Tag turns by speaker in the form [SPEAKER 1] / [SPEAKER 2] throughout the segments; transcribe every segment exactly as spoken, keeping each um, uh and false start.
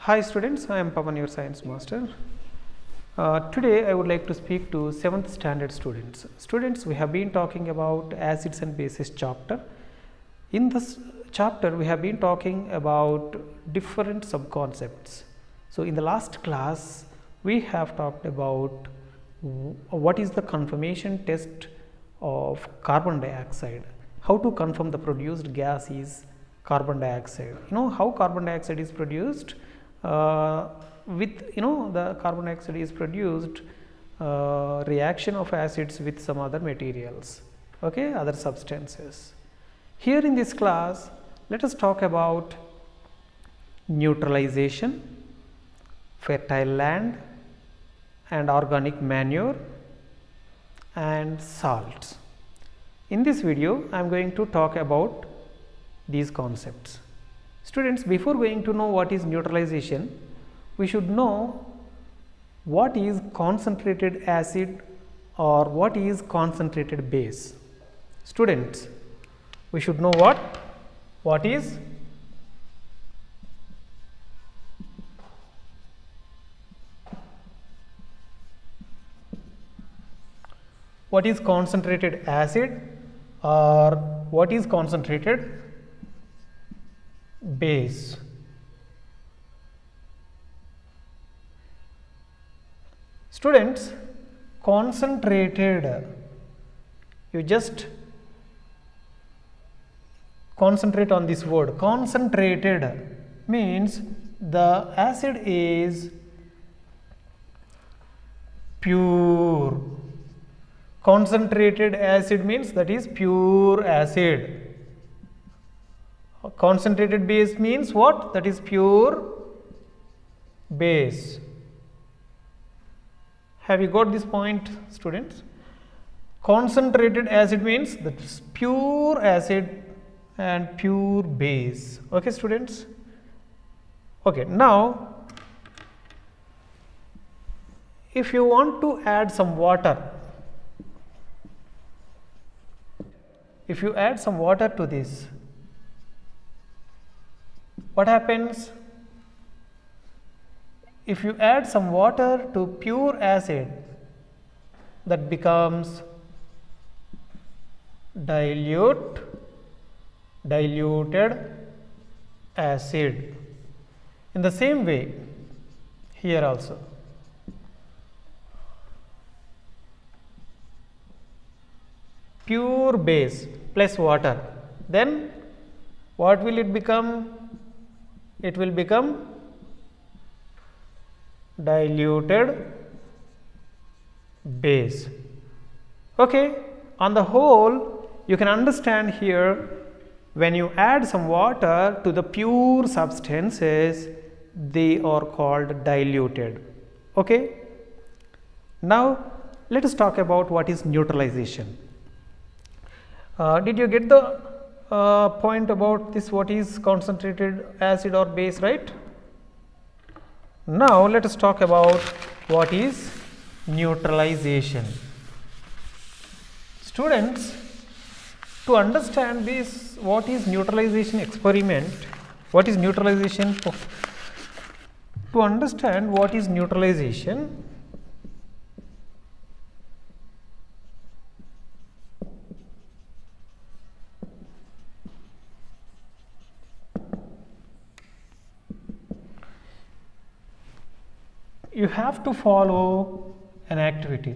[SPEAKER 1] Hi students, I am Pavan, your science master. Uh, today I would like to speak to seventh standard students. Students, we have been talking about acids and bases chapter. In this chapter we have been talking about different sub-concepts. So in the last class we have talked about what is the confirmation test of carbon dioxide. How to confirm the produced gas is carbon dioxide. You know how carbon dioxide is produced? Uh, with you know the carbon dioxide is produced uh, reaction of acids with some other materials, okay, other substances. Here in this class, let us talk about neutralization, fertile land and organic manure and salts. In this video, I am going to talk about these concepts. Students, before going to know what is neutralization, we should know what is concentrated acid or what is concentrated base. Students, we should know what? What is what is concentrated acid or what is concentrated base. Students, concentrated, you just concentrate on this word. Concentrated means the acid is pure. Concentrated acid means that is pure acid. Concentrated base means what? That is pure base. Have you got this point, students? Concentrated acid means that is pure acid and pure base. Okay, students? Okay, now if you want to add some water, if you add some water to this, what happens? If you add some water to pure acid, that becomes dilute, diluted acid. In the same way, here also. Pure base plus water, then what will it become? It will become diluted base. Okay, on the whole, you can understand here, when you add some water to the pure substances, they are called diluted. Okay, now let us talk about what is neutralization. Uh, did you get the uh, point about this? What is concentrated acid or base, right? Now let us talk about what is neutralization. Students, to understand this, what is neutralization experiment, what is neutralization, to understand what is neutralization, you have to follow an activity.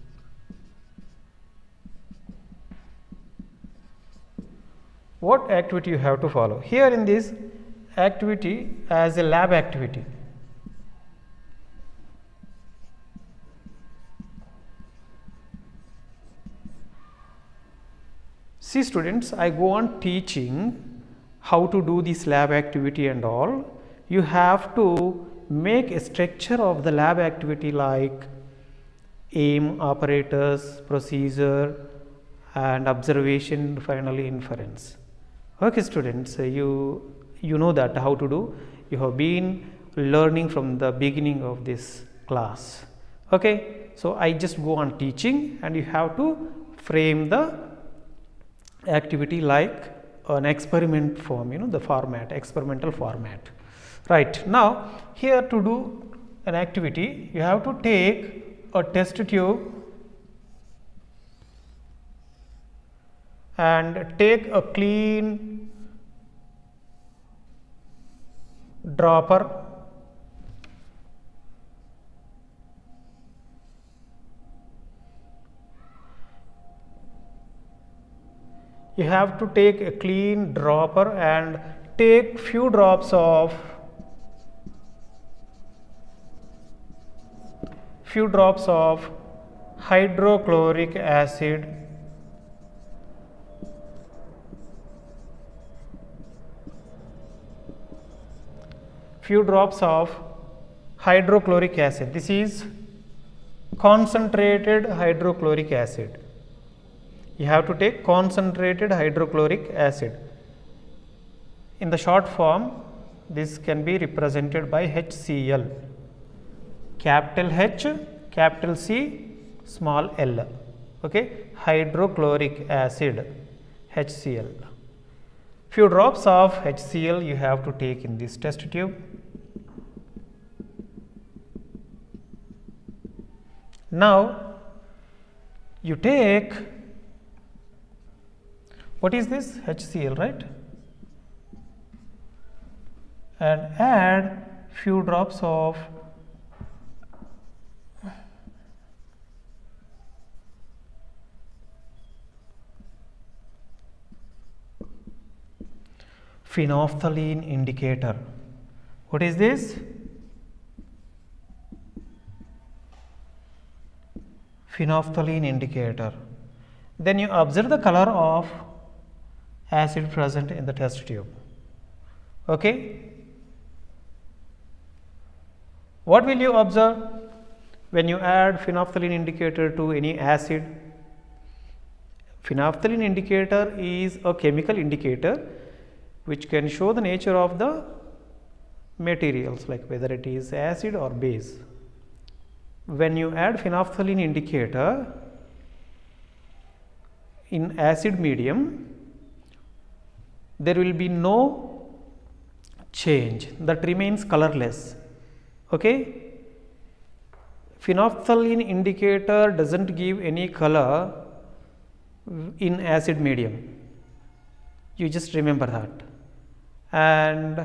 [SPEAKER 1] What activity you have to follow? Here in this activity as a lab activity. See students, I go on teaching how to do this lab activity and all. You have to make a structure of the lab activity like aim, apparatus, procedure and observation, finally inference. Okay students, you you know that how to do. You have been learning from the beginning of this class. Okay, so I just go on teaching and you have to frame the activity like an experiment form, you know, the format, experimental format. Right, now here to do an activity, you have to take a test tube and take a clean dropper you have to take a clean dropper and take few drops of few drops of hydrochloric acid few drops of hydrochloric acid. This is concentrated hydrochloric acid. You have to take concentrated hydrochloric acid. In the short form, this can be represented by H C l. Capital H, capital C, small l. Okay, hydrochloric acid, H C l. Few drops of H C l you have to take in this test tube. Now, you take, what is this? H C l, right? And add few drops of phenolphthalein indicator. What is this? Phenolphthalein indicator. Then you observe the color of acid present in the test tube. Okay. What will you observe when you add phenolphthalein indicator to any acid? Phenolphthalein indicator is a chemical indicator which can show the nature of the materials, like whether it is acid or base. When you add phenolphthalein indicator in acid medium, there will be no change, that remains colorless. Okay? Phenolphthalein indicator does not give any color in acid medium. You just remember that. And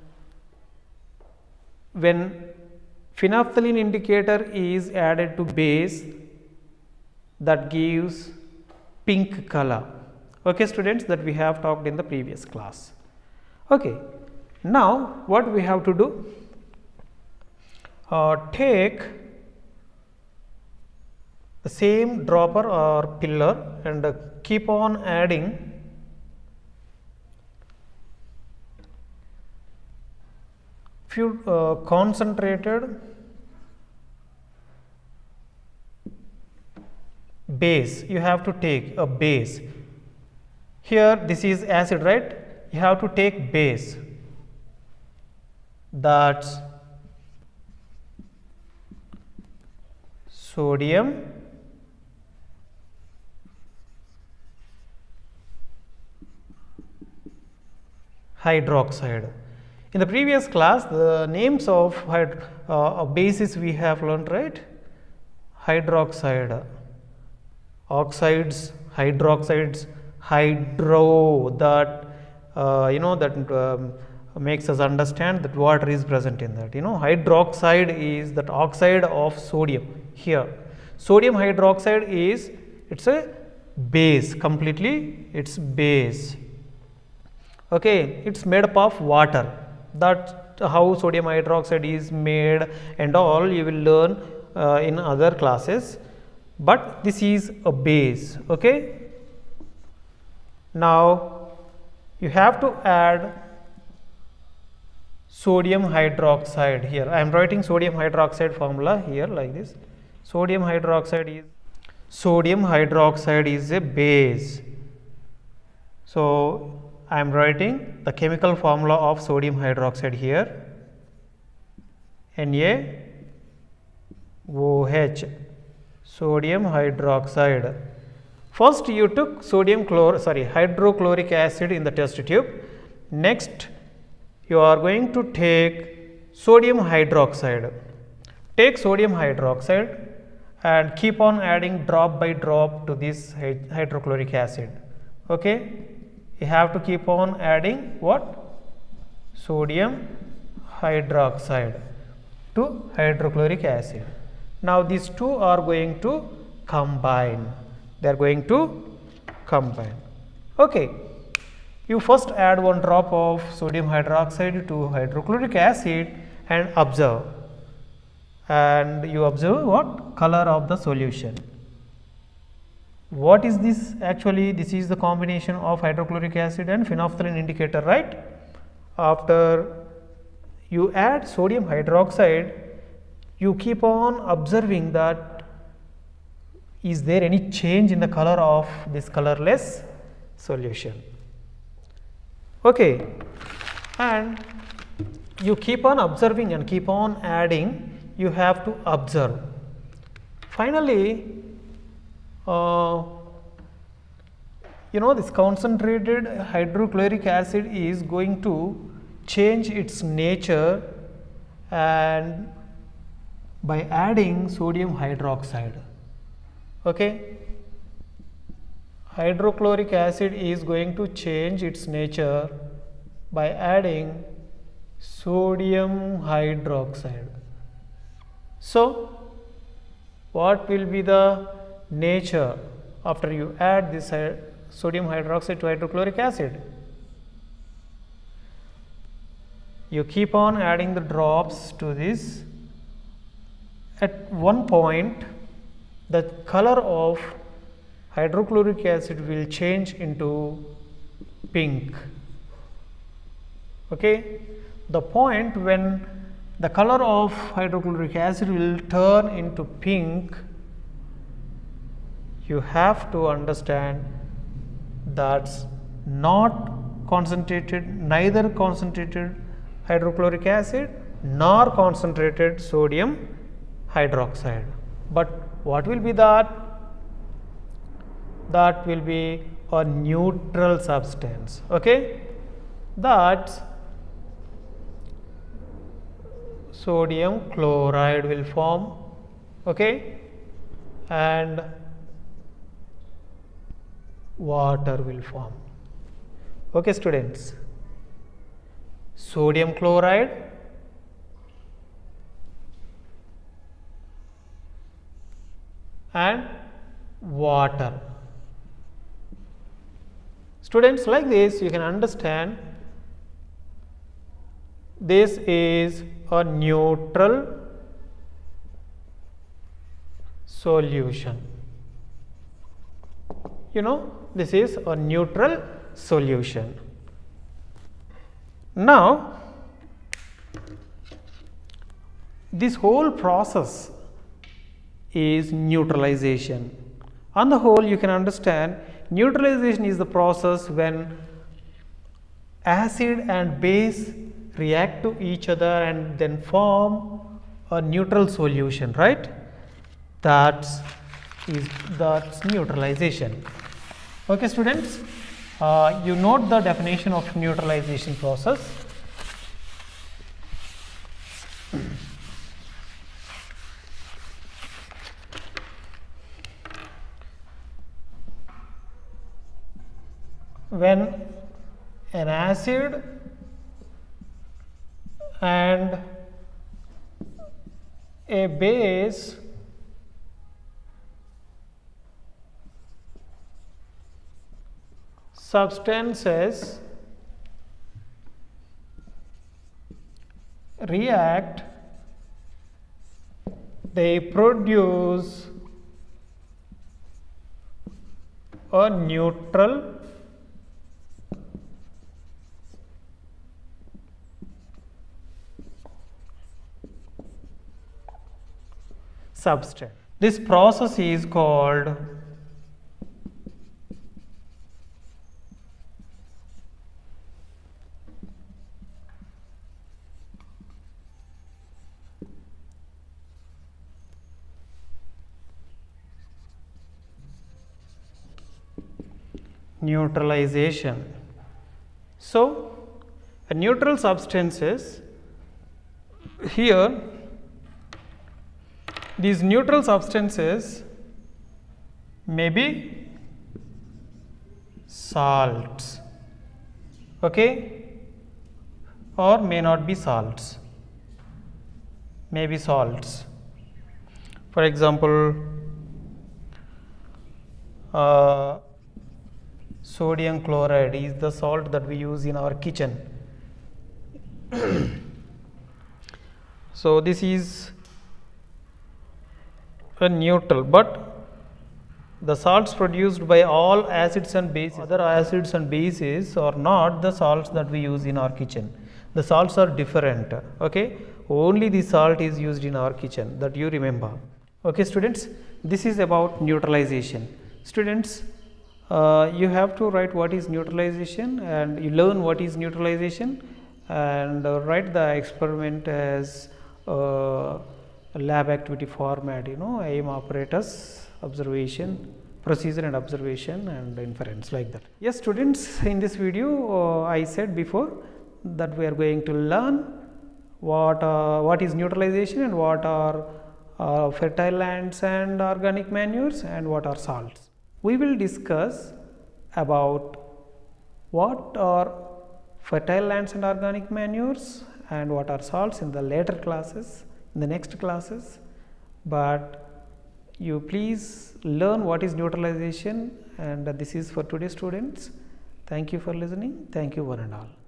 [SPEAKER 1] when phenolphthalein indicator is added to base, that gives pink color. Okay, students, that we have talked in the previous class. Okay, now what we have to do? Uh, take the same dropper or pillar and uh, keep on adding few uh, concentrated base. You have to take a base. Here this is acid, right? You have to take base. That's sodium hydroxide. In the previous class, the names of hyd uh, bases we have learned, right? Hydroxide, oxides, hydroxides, hydro, that uh, you know that um, makes us understand that water is present in that. You know, hydroxide is that oxide of sodium. Here, sodium hydroxide is, it's a base, completely it's base. Okay, it's made up of water. That's how sodium hydroxide is made and all you will learn uh, in other classes, but this is a base. Okay. Now you have to add sodium hydroxide. Here I am writing sodium hydroxide formula here like this. Sodium hydroxide is sodium hydroxide is a base. So I am writing the chemical formula of sodium hydroxide here, N A O H, sodium hydroxide. First you took sodium chlor sorry hydrochloric acid in the test tube. Next you are going to take sodium hydroxide. Take sodium hydroxide and keep on adding drop by drop to this hydrochloric acid. Okay, you have to keep on adding what? Sodium hydroxide to hydrochloric acid. Now these two are going to combine. They are going to combine. Okay, you first add one drop of sodium hydroxide to hydrochloric acid and observe. And you observe what? Color of the solution. What is this actually? This is the combination of hydrochloric acid and phenolphthalein indicator, right? After you add sodium hydroxide, you keep on observing that is there any change in the color of this colorless solution. Okay, and you keep on observing and keep on adding. You have to observe. Finally, uh, you know, this concentrated hydrochloric acid is going to change its nature and by adding sodium hydroxide. Okay, hydrochloric acid is going to change its nature by adding sodium hydroxide. So, what will be the nature after you add this sodium hydroxide to hydrochloric acid? You keep on adding the drops to this. At one point, the color of hydrochloric acid will change into pink. Okay, the point when the color of hydrochloric acid will turn into pink, you have to understand that's not concentrated, neither concentrated hydrochloric acid nor concentrated sodium hydroxide. But what will be that? That will be a neutral substance. Okay, that's sodium chloride will form. Okay, and water will form. Okay, students, sodium chloride and water. Students, like this you can understand this is a neutral solution. You know, this is a neutral solution. Now, this whole process is neutralization. On the whole, you can understand neutralization is the process when acid and base react to each other and then form a neutral solution, right? That's is that's neutralization. Okay, students, uh, you note the definition of neutralization process. When an acid and a base substances react, they produce a neutral substance. This process is called neutralization. So, a neutral substances here these neutral substances may be salts, okay, or may not be salts, may be salts. For example, uh, sodium chloride is the salt that we use in our kitchen. So this is a neutral, but the salts produced by all acids and bases, other acids and bases are not the salts that we use in our kitchen. The salts are different, okay. Only the salt is used in our kitchen, that you remember. Okay students, this is about neutralization. Students, uh, you have to write what is neutralization, and you learn what is neutralization, and uh, write the experiment as uh, lab activity format, you know, aim, apparatus, observation, procedure and observation, and inference, like that. Yes students, in this video uh, I said before that we are going to learn what uh, what is neutralization, and what are uh, fertile lands and organic manures, and what are salts. We will discuss about what are fertile lands and organic manures and what are salts in the later classes, in the next classes, but you please learn what is neutralization, and this is for today's students. Thank you for listening. Thank you one and all.